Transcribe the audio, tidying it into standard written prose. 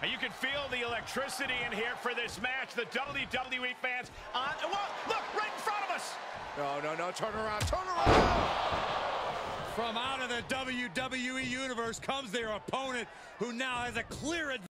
And you can feel the electricity in here for this match. The WWE fans on, well, look, right in front of us. No, turn around, turn around. From out of the WWE Universe comes their opponent, who now has a clear advantage.